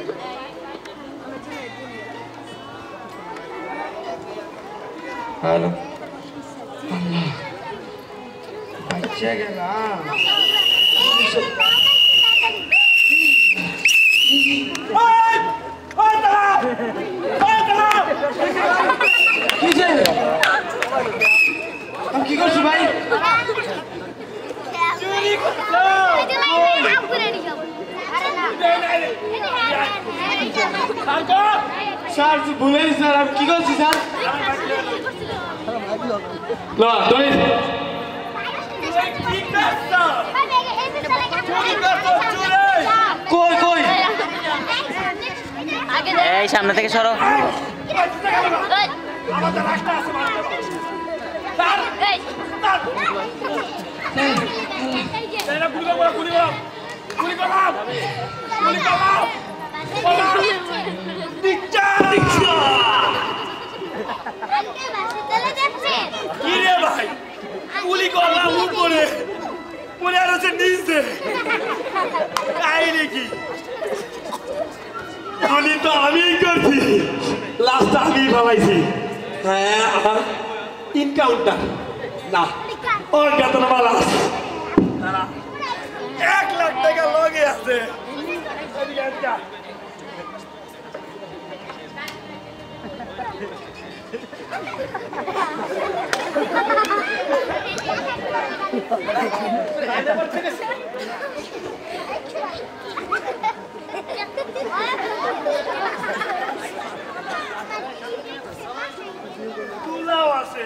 Hello আল্লাহ বাচ্চা গেলাম কি করছি ভাই স্যার ভুলে স্যার আমি কি করছি স্যার কই কই এই সামনে থেকে সরো গুলি করলাম উপরে পরে আর হচ্ছে নিচে কাহিনী কি গুলি তো আমি করছি লাস্টটা আমি ভাবাইছি হ্যাঁ ইনকাউন্টার না ওর গাতনা বালাস 1 লাখ টাকা লগে আছে তুলাও আছে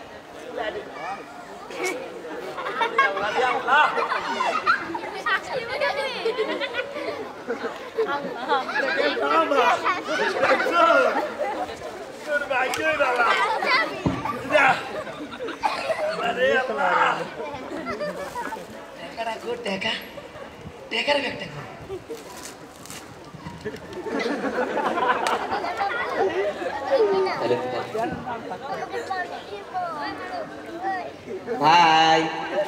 ভাই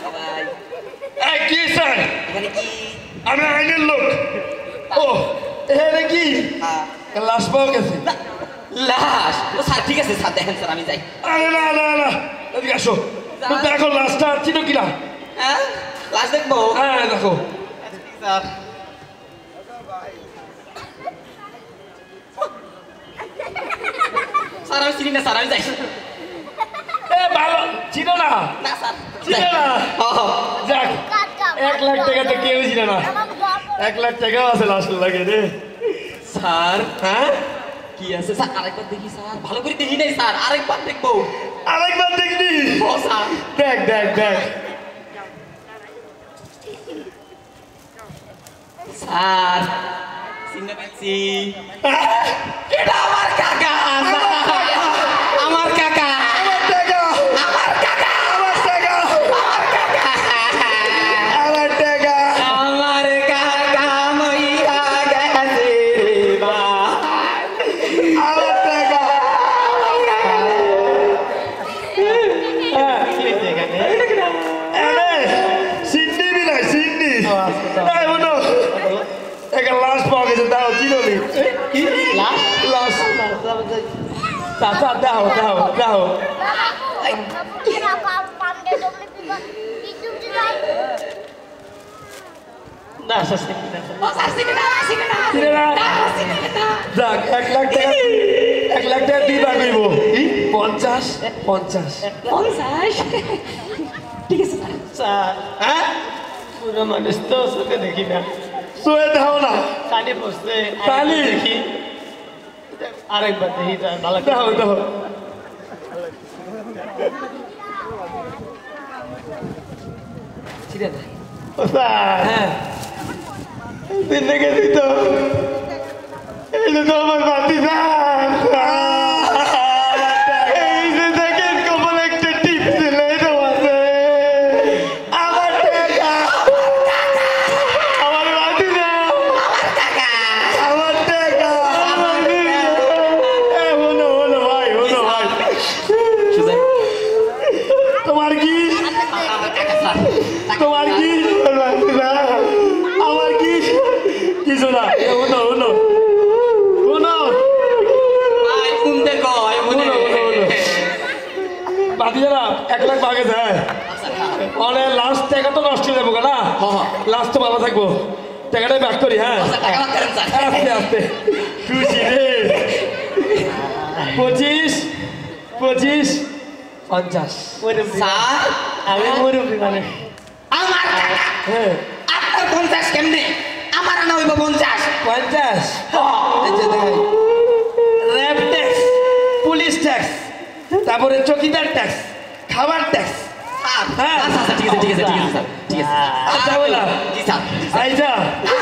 কি স্যার আমি আইনের লোক ও এখানে কি লাশ পাওয়া গেছে লাশ ও স্যার ঠিক আছে স্যার দেখেন স্যার আমি যাই আরে না না না এদিকে আসো দেখো লাশটা চিনো কিনা হ্যাঁ লাশ দেখবো হ্যাঁ দেখো স্যার স্যার আমি চিনি না স্যার আমি যাই এ ভালো চিনো না না স্যার চিনো না যাক 1 লাখ টাকা তো কেউ চিনে না 1 লাখ টাকাও আছে লাশ লাগে রে স্যার হ্যাঁ কি আছে স্যার আরেকবার দেখি স্যার ভালো করে দেখি নাই স্যার আরেকবার দেখবো আরেকবার দেখবি ও স্যার দেখ দেখ দেখ স্যার চিনতে পারছি এটা আমার কাকা আমার কাকা আমার টাকা আমার কাকা আমার টাকা আমার টাকা আমার কাকা মইরা গেছে রে ভাই আমার টাকা সিন্ডি বিলাই সিন্ডি এই বলো একটা লাশ পাওয়া গেছে দাও চিরলি কি লাশ লাশ চাচা দাও দাও দাও না সস্তে না ও স্যার চিনি না চিনি না চিনে না? চিনি না যাক 1 লাখ টাকা 1 লাখ টাকা দিবা কইব 50 50 50 ঠিক আছে স্যার স্যার হ্যাঁ পুরো মানুষ তো চোখে দেখি না শুয়ে দাও না কানে বসতে কানে? দেখি আরেকবার দেখি স্যার ভালো করে দাও দাও চিনি না ও স্যার হ্যাঁ দিনে গেছি তো এই যে তো আমার বাতি এই যে দেখেন কপাল একটা টিপ ছিল এটা আছে আমার টাকা আমার বাতি দাও আমার টাকা হলো হলো ভাই হলো ভাই সুজাই তোমার কি আমার কাকা স্যার তোমার কি আমার কি কিছু না 1 লাখ ভাগে যায় মানে লাস্ট টাকা তো নষ্ট হয়ে যাবো না লাস্ট তো ভালো থাকবো টাকাটাই ব্যাক করি হ্যাঁ আস্তে আস্তে খুশি রে 25 25 50 স্যার আমি মুরব্বী মানে আমার হ্যাঁ আপনার 50 কেমনে আমার আনা হইব 50 50 এই যে দেখেন র্যাব ট্যাক্স পুলিশ ট্যাক্স তারপরে চকিদার ট্যাক্স খাবার ট্যাক্স হ্যাঁ আচ্ছা ঠিক আছে স্যার ঠিক আছে আচ্ছা বলা জি স্যার আইজা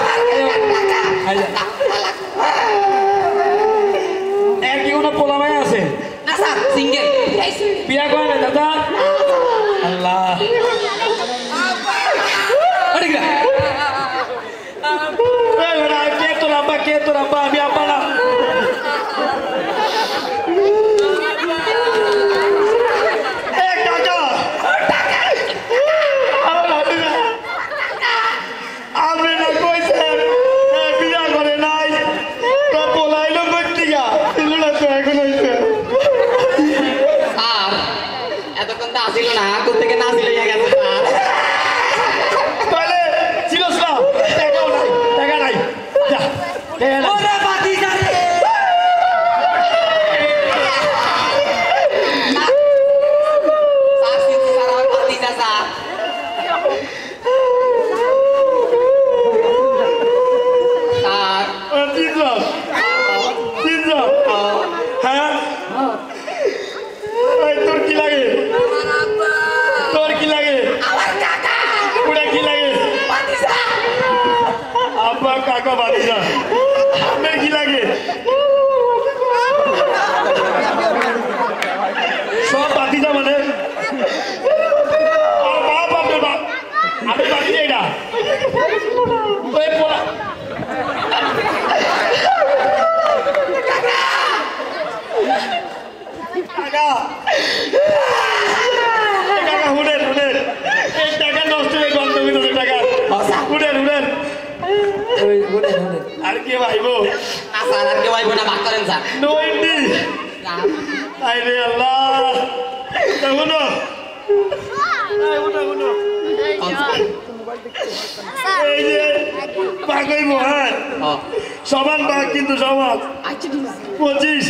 এর কি কোনো পোলামাই আছে না স্যার সিঙ্গেল বিয়া করে না দাদা আল্লাহ কে তোর আব্বা আমি আব্বা না আপনি না কইছেন বিয়া করে নাই তো পোলাইলো বত্তিকা ছিল না তো এখন হইছে স্যার এতক্ষণ তো আসিল না কোথেকে না আসিল গেছে স্যার তাহলে ছিল না টাকা নাই যা টাকা নাই ওরে বাতি জানে স্যার সিদ্ধি স্যার আমার বাতি যা স্যার স্যার তিনজন হ্যাঁ তোর কি লাগে তোর কি লাগে ওটা কি লাগে আব্বা কাকা বাড়িজা আপনার কি লাগে সব বাতিজা মানে বাপ আপনার বাপ আমি বাতিজা এটা ওই পোলা টাকা হুডেন এই টাকা নষ্ট হয়ে গন্ধ ভিতরে টাকা হুডেন আর কি ভাইবো না স্যার আর কেউ আইব না ভাগ করেন স্যার 90 আরে আল্লাহ শুনো এই যে ভাগ হইব হ্যাঁ সমান ভাগ কিন্তু সমান 25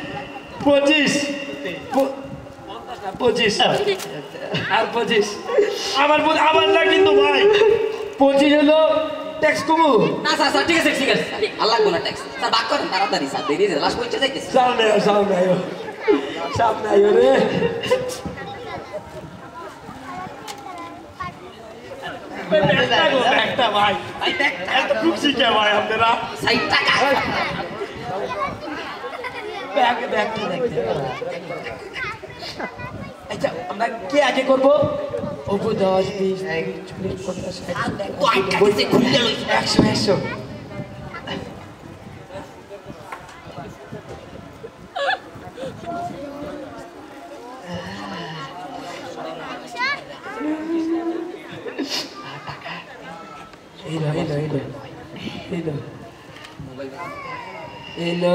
আর 25 আমার না কিন্তু ভাই 25 হলো ট্যাক্স কমু না স্যার ঠিক আছে আল্লাহ কোন ট্যাক্স স্যার ভাগ করেন তাড়াতাড়ি স্যার দেরি আছে লাস্ট পৌঁছে যাইতেছে সামনে আয়ো রে একটা ভাই এত খুশি কে ভাই আপনারা 60 টাকা আচ্ছা আমরা কে আগে করবো অপু 10 20 40 50 100 এলো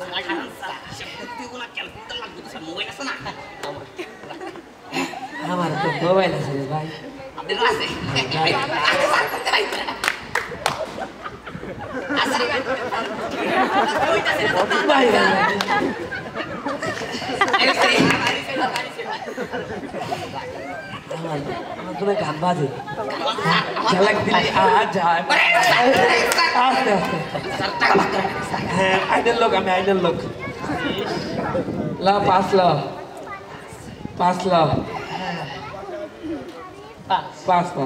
আমার তো মোবাইল আছে ভাই আপনার আছে ভাই আমার তো গান বাজে ঝালাক দিলে যায় আস্তে আস্তে হ্যাঁ আইনের লোক আমি আইনের লোক লা 5 লাখ 5 লাখ 5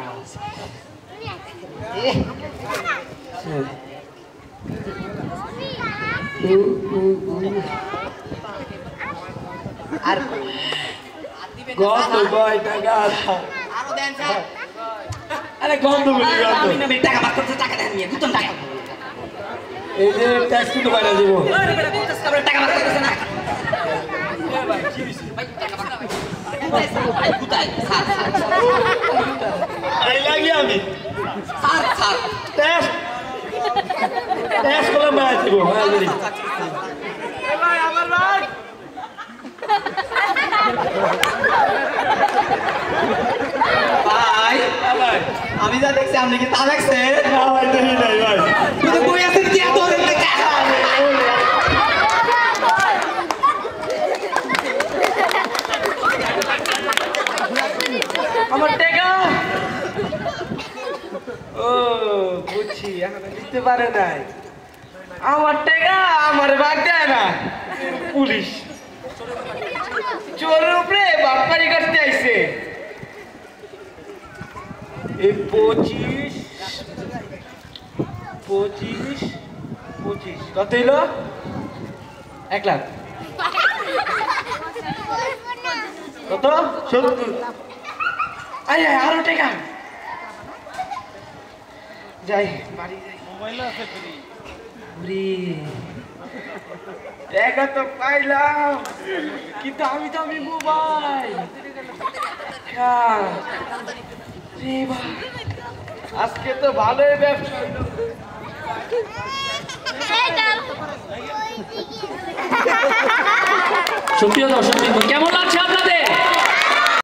আর গন্ধ বয় টাকা আরো দেন স্যার আরে গন্ধ বলি গন্ধ আমি না টাকা ভাগ করতে টাকা দেন নিয়ে দুটো টাকা এই যে ট্যাক্স কিন্তু বাইরে দিব আরে বেটা 50 টাকা ভাগ করতেছ না ভাই টাকা ভাগ ভাই কোথায় স্যার আই লাগি আমি স্যার ট্যাক্স করে বাইরে দিব ভাই ভাই আমার ভাই ভাই ভাই আমি যা দেখছি আপনি কি তা দেখছেন? না ভাই দেখি নাই ভাই তুই তো কই আছিস কি এত দিন থেকে? আমার টাকা ও বুঝছি এখন দিতে পারে নাই আমার টাকা আমার বাদ দেয় না পুলিশ চোরের উপরে বাটপারি করতে আইছে এই 25 কত হইল 1 লাখ কত 70 আরে আরো টাকা যাই বাড়ি যাই মোবাইল আছে ফ্রি টাকা তো পাইলাম কিন্তু আমি মোবাইল রে ভাই আজকে তো ভালোই ব্যবসা হইলো সুপ্রিয় দর্শক কেমন